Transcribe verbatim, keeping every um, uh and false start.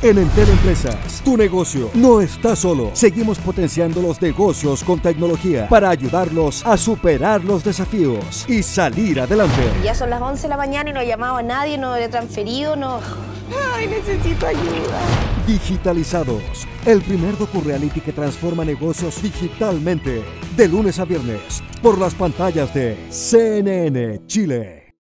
En Entel Empresas, tu negocio no está solo. Seguimos potenciando los negocios con tecnología para ayudarlos a superar los desafíos y salir adelante. Ya son las once de la mañana y no he llamado a nadie, no he transferido, no... ¡Ay, necesito ayuda! Digitalizados, el primer docu-reality que transforma negocios digitalmente. De lunes a viernes, por las pantallas de C N N Chile.